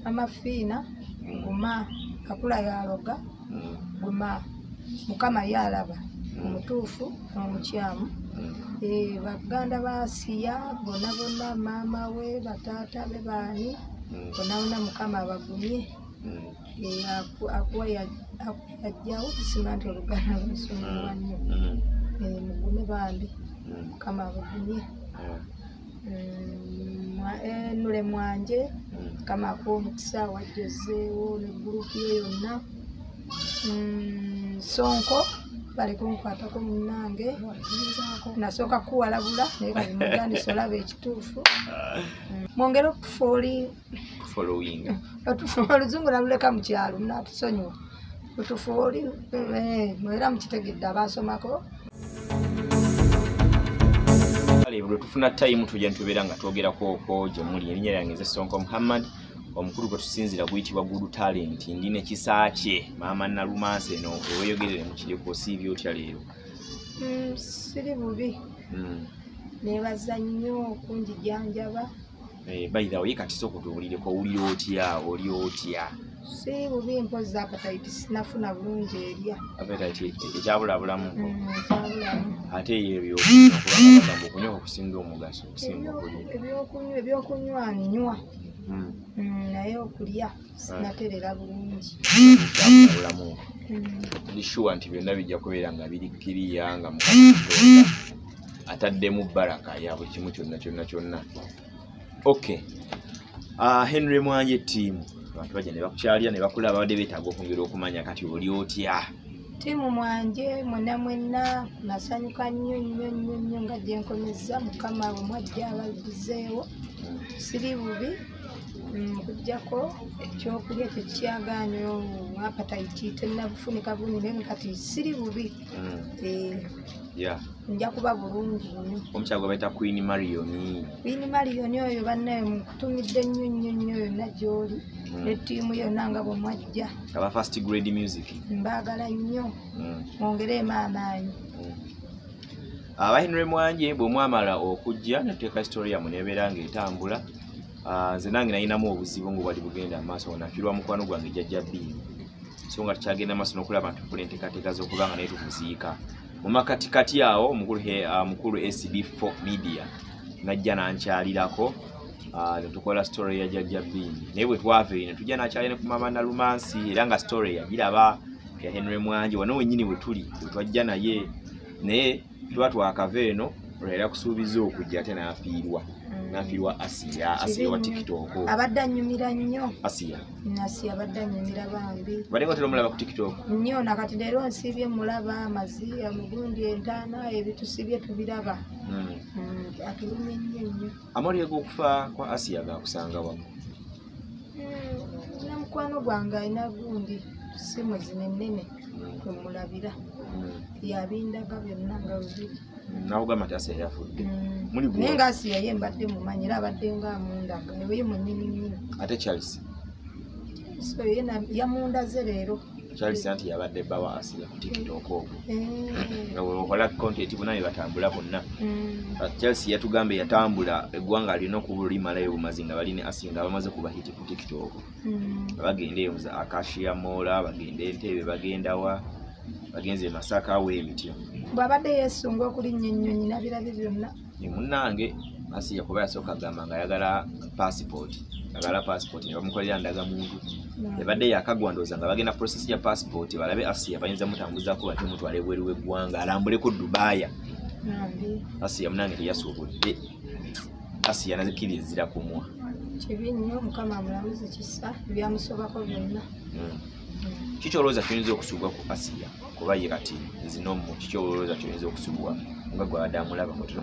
Maama Fiina guma akula yaloga guma mukama yalaba omutuufu omukyamu baganda basiya bonna maama we batata be baani bonna mukama abagumye akuwa yajjawo kusima nti oluganda lusumibwa nnyo mugume bambi mukama abagumye nule mwanje kama akuwa omukisa wajjozeewo ne gurupu ye yonna sonko bali kunkwatako munnange nasooka kuwalabula naye kali mugandisa olaba ekituufu mwongere oluzungu naluleka mu kyalo natusonyiwa otufooli era mukitegedde abasomako bwe tufuna time tujja nitubeera nga twogerako gye muli. Erinnya lyange nze Sonko Muhammad, omukulu gwe tusinzira guyitibwa Good Talent. Ndina ekisa kye Maama Nalumansi eno weeyogerere mu kiriko osiibye otya leero? Siri bubi, neebaza nnyo okunjijanjaba. By the way, kati sooka tuwulireko owulira otya, oli otya? Siri bubi, mpozi appetite sinafuna bulungi erya. Appetite ekyabulabulamu? Ekyabulamu. Ate ebyo okubanga bagamba okunywa okusinga omugaso okusinga okulya. Ebyokunywa nywa. Naye okulya sinaterera bulungi. Ekyabulabulamu. Ndi sure nti byonna bijja kubeera nga birikkiriya nga Mukama Katonda ataddemu baraka ya buli kimu kyonna. Okay. Henry Mwanje team. Abantu bajja ne bakukyalira ne bakulaba badde beetaaga okwongera okumanya kati oli otya? Timu mwanje mwenna nasanyuka nnyo nga gye nkomezza Mukama omwajja abaguzeewo. Siri bubi kujjako ekyokulya tekyagaanyo appetite tennabufunika bungi naye kati siri bubi. Nja kuba bulungi nnyo. Omukyala gwe bayita Queen Marion oyo bannaye mukutumidde nnyo yonna gy'oli ne ttiimu yonna nga bwe mwajja. Aba first grade music. Mbaagala nnyo mwongereemu amaanyi. Henry Mwanje bwe mwamala okujja netuteeka story yammwe nebeera ng'etambula. Nze nange nalinamu obuzibu nga bwali bugenda amaaso nafiirwa mukwano gwange jjajja Bini, so nga tukyagenda amaaso n'okulaba nti tukola enteekateeka z'okubanga naye tumuziika. Mu makatikati awo omukulu SB4 media najja nankyalirako ne tukola story ya jjajja Bini. Naye bwe twava eno tujja nakyalira ne ku Maama Nalumansi era nga story yagiraba ya Henry Mwanje wano wennyini bwe tuli twajja naye naye tuba twakava eno olwera kusuubiza okujja ate n'afiirwa Asiya wa TikTok. Abadde annyumira nnyo. Asiya abadde annyumira bambi. Badde nga omulaba ku TikTok? Nnyo nakati leero nsiibye mulaba amaziya mugundi entaana ebitusibye tubiraba. Atulumye nnyo. Amawulire g'okufa kwa Asiya gakusanga wa? Na mukwano gwange alina gundi simu zino ennene kwemulabira. Yabindaga byonna nga bibiri. Nawugamba nti Asiya yafudde. Naye nga Asiya ye mbadde mumanyi era abadde nga amundaga ye munnyini nnyo. Ate Charles? So ye yamundaze leero. Charles anti yabadde bbawa Asiya ku TikTok okwo. Nga bwebakola content bunaye batambula bonna. Charles yatugambe yatambula eggwanga alina okulimalayo bumazi nga bali ne Asiya nga bamaze kubahiti ku TikTok. Bagenda eyo za Akashia Mola, bagenda Entebbe, bagenda wa bagenze Masaka awo emityo. Bwabadde yesunga okulinnya ennyonyi nabirabye byonna. Munnange Asiya kuba yasooka agamba nga ayagala passport ne bamukolera ndagamuntu. Ebadde yakagwandoza nga bagenda process ya passport balabe Asiya bayinza mutambuzaako bate mutwale bweru w'eggwanga alambuleko Dubai. Asiya munnange teyasuubudde. Asiya nazikirizira kumwa. Kibi nnyo Mukama amulamuzi kisa byamusobako byonna. Kiki olowooza kiyinza okusubwa ku Asiya kuba ye kati zinomu kiki olowooza kiyinza okusubwa nga gwe abadde amulaba nga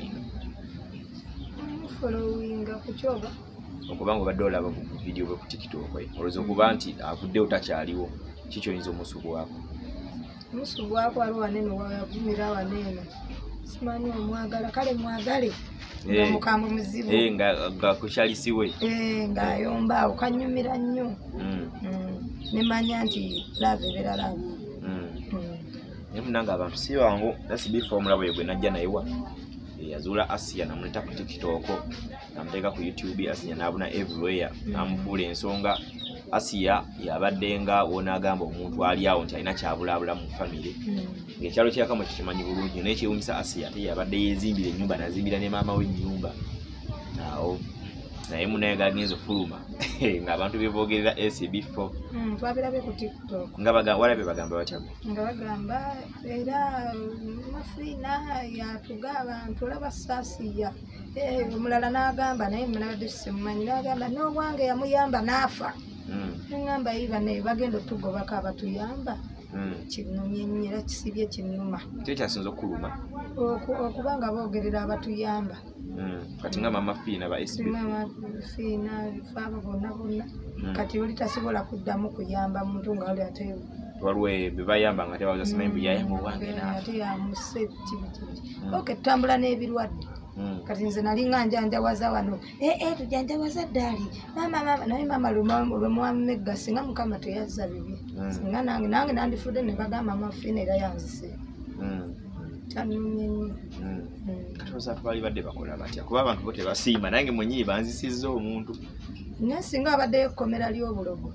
followinga ku kyoba okuba nga obadde olaba ku video bwe ku TikTok olowooza okuba nti avuddewo takyaliwo kiki oyinza omusubwako? Omusubwako waliwo wanene wayavumira wanene simanyi omwagala kale mwagale omukambwe muzibu nga kukyalisiwe ng'ayomba awo kanyumira nnyo nemanya nti lava ebeera lava. Naye munnange abantu si bangu SB4 omulabo ye gwe najja naye wa yazula Asia namuleta ku TikTok namuteeka ku YouTube Asia nabuna everywhere namufuula ensonga Asia yabaddenga wona agamba omuntu ali awo nti alina kyabulabula mu family ng'ekyalo kyakamu kikimanyi bulungi n'ekyewunyisa Asia ate yabadde yezimbira ennyumba nazimbira ne maama we ennyumba awo naye munaye gagenza ofuluma ng'abantu bebogerera SB4 twabirabe ku TikTok nga walabe bagamba batya nga bagamba era Mafiina yatuga abantu olaba Saasiya omulala n'agamba naye mnabadde simumanyi n'agamba n'obwange yamuyamba n'afa n'engamba yiba naye bagenda otugobako abatuyamba kinnumye nnyo era kisibye kinnuma kyo kyasinza okuluma okuba nga boogerera abatuyamba kati nga Maama Fiina ba SB Maama Fiina faaba bonna kati oli tasobola kuddamu kuyamba muntu nga oli ate waliwo bebayamba nga tebaza simanyi mbu yayamba obwange ate yamuse oketambula n'ebirwadde kati nze nali nga njanjawaza wano tujanjawaza ddaali naye maama lwemwamegga singa mukama teyazza bibi singa nange nandifudde ne bagamba Maama Fiina era yanzise kyanumye nnyo katoza twali badde bakola batya kuba abantu bo tebasiima nange mwenyewe banzisizza omuntu naye singa abaddeyo ekkomera ly'obulogo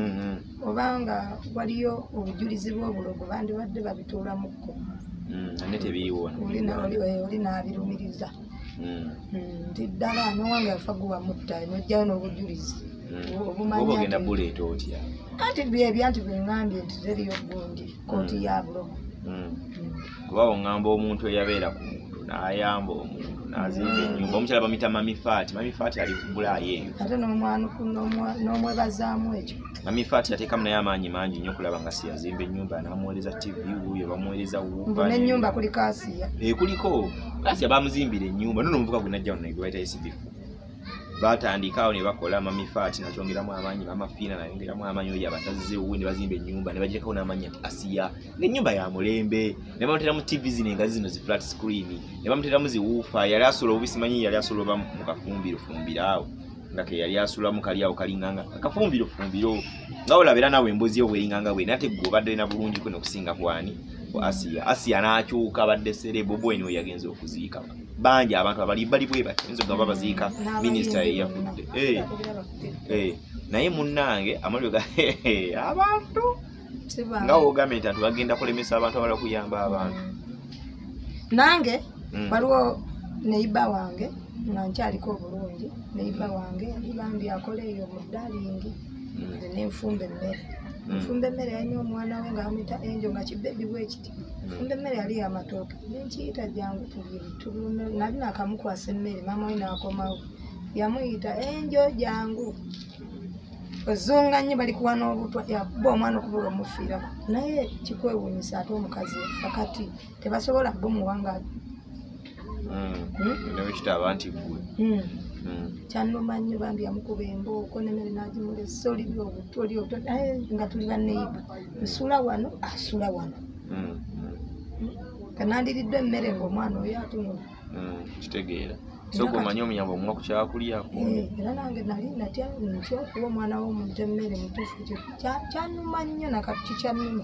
obanga waliyo obujulizi bw'obulogo bandibadde babituulamukko ane tebiriwo oli n'abirumiriza nti ddala n'owange yafa guwamutta nojjayo n'obujulizi obugenda buleeta otya anti byebyo anti bweŋŋambye nti teriyo gundi kooti ya bulogo kuba oŋŋamba omuntu eyabeera ku muntu n'ayamba omuntu n'azimba ennyumba omukyala bamuyita Mamifaati ali Bulaayi eyo ate n'omwebazaamu ekyo Mamifaati yateekamu naye amaanyi mangi nnyo okulaba nga siyazimba ennyumba n'amuweereza TV wuuyo bamuweereza n'ennyumba kuliko Asiya kuliko Asiya bamuzimbira ennyumba nono omuvuka gwe najja wano naye gwe bayita SB4 batandika awo ne bakola Mamifaati nakyongeramu amaanyi Maama Fiina nayongeramu amaanyi oyo abatazize wuwe ne bazimba ennyumba ne bagirekawo n'amaanyi nti Asiya ng'ennyumba ya mulembe ne bamuteramu TV zino engazi zino zi flat screen ne bamuteramu ziwuufa yali asula obubisimanyi yali asula oba mu kafumbirofumbiro awo nga ke yali asulamu kali awo kalinganga akafumbirofumbiro nga olabera nawe embuzi yo bweringanga bwe nate gwe obadde na bulungi kwe n'okusinga kwani Asiya n'akyuka badde serebo bweni we yagenza okuziika bangi abantu abali bwe batenzo nga babaziika minisita eyafudde naye munnange amalyo ga abantu nga wogambye nti abantu bagenda kulemesa abantu abala kuyamba abantu nange waliwo neiba wange nga nkyaliko obulungi neiba wange bambi akola eyo mu dalingi nenfumba emmere nfumba emmere yalina omwana we nga amuyita Enjo nga kibebi bwekiti nfumba emmere yali amatooke nenkiyita jangu nali nakamukwasa emmere maama we nakomawo yamuyita Enjo jangu ozunga nnyo bali kuwa n'obutwa yakuba omwana okubula omufiirako naye kikwewuunyisa ate omukazi fakati tebasobola bomuwanga nekitaba nti gwe kyannuma nnyo bambi yamukuba embooko n'emmere n'agimulesa oli byobutwa oli obutwa nga tuli baneiba nsula wano asula wano kanandiriddwa emmere ng'omwana oyo atunula kitegeera so gomanya omuyamba omuwa ku kyakulyako era nange nali natya okuwa omwana w'omuntu emmere mutuufu kyannuma nnyo nakati kikyannuma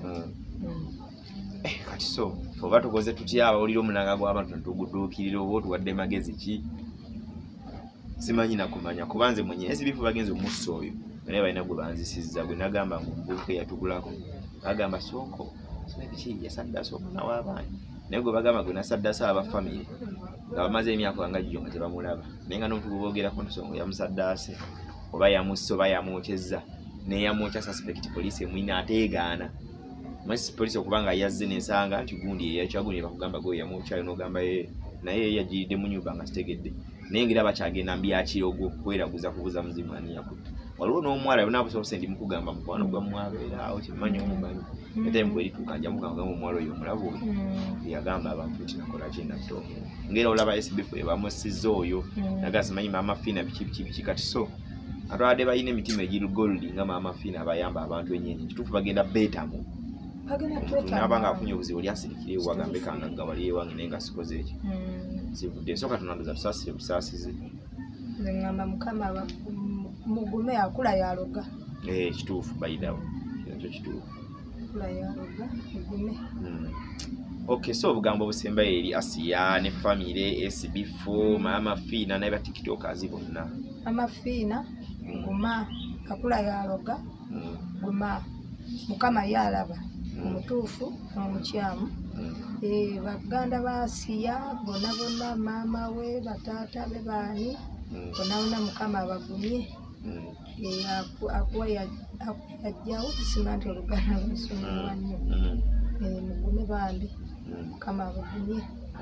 kati so oba tukoze tutya abawulira omunanga gw'abantu netuguduukirira oba otuwadde magezi ki simanyi nakumanya kuba nze mwenye SB4 bagenze omussa oyo naye balina gwe banzisizza gwe nagamba ngaomuvubuka eyatugulako agamba sooko sinabiki yasaddasa omwana w'abaana naye gwe bagamba gwe nasaddasa abafamire nga bamaze emyaka nga gyo nga tebamulaba naye nga n'omuntu gweboogerako nsonga yamusaddaase oba yamusse oba yamwokyezza neyamwokya suspect poliisi emwina ateegaana polisi okuba nga yazze nensanga nti gundi eyakyagundi bakugamba gwe yamwokyayo n'ogamba naye yagiridde mu nyumba nga kitegedde naye ngira bakyagenda mbi yakirogo kweraguza kubuza muzimu ani yakutta waliwo n'omuwala nabusobose ndi mukugamba mukwano gwa mwabeera awo kimanyi omumanyi ate mbwerituuka nja mugamba omuwala oyo omulabo oyo yagamba abantu nti nakola kinatto ngera olaba SB4 bamusizza oyo naga simanyi Maama Fiina biki kati so atwabadde balina emitima egirugoluli nga Maama Fiina abayamba abantu enyenyi kituufu bagenda beetamu nabanga afunye obuzibu oli asirikire wagambe kanga wali ewange naye nga sikoze ekyo sivudde nsooka tunanduza tusaasire busaasize ngamba mukama mugume akula yaloga kituufu bayidawo ekyo kituufu Kakula yaroga mugume. Okay, so obugambo obusemba eri Asiya ne family SB4 Maama Fiina naye ba tiktokers bonna. Maama Fiina guma kakula yaroga guma mukama yalaba omutuufu omukyamu. Baganda ba Asiya bonna maama we bataata be baani bonna mukama abagumye. Akuwa yajjawo kusima nti oluganda lusumibwa nnyo. Mugume bambi mukama abagumye.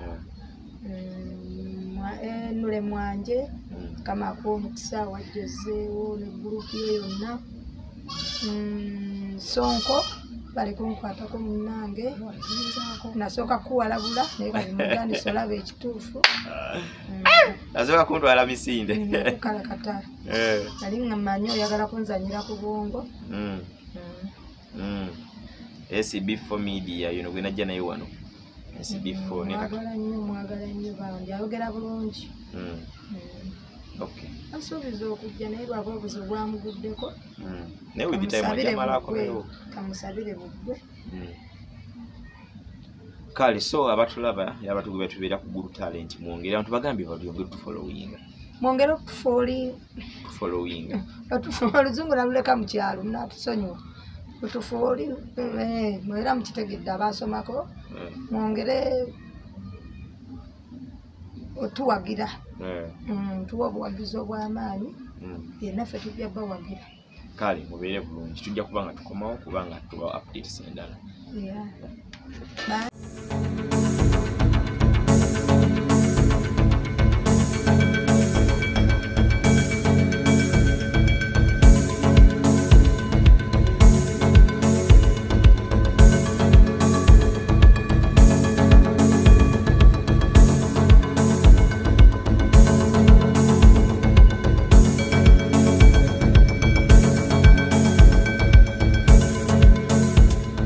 Nule mwanje kama akuwa omukisa wajjozeewo ne gurupu yo yonna. Sonko bali kunkwatako munnange nasooka kuwalabula naye kali mugandisa olaba ekituufu. Nasooka kuntwala misinde kukalakata nali ngamanyi oyagala kunzanyira ku bwongo. SB4 media yuno gwe najja naye wano SB4 mwagala nnyo bambi ayogera bulungi. Okay. Asuubiza okujja naye lwaba obuzibu bwamuguddeko. Naye wibitayo mwajamala akomewo. Kamusabire buggwe. Kale so abatulaba yabatugube tubeera ku Guru Talent mwongere abantu bagambye babyongere tufollowinga. Mwongere followinga. Oluzungu naluleka mu kyalo natusonyiwa. Utufoli mwera mukitegedde abasomako. Mwongere otuwagira. Tuwa obuwagizi obw'amaanyi. Naffe tujja bawagira. Kale mubeere bulungi tujja kubanga tukomawo kubanga tuba updates endala. Yeah. Bye.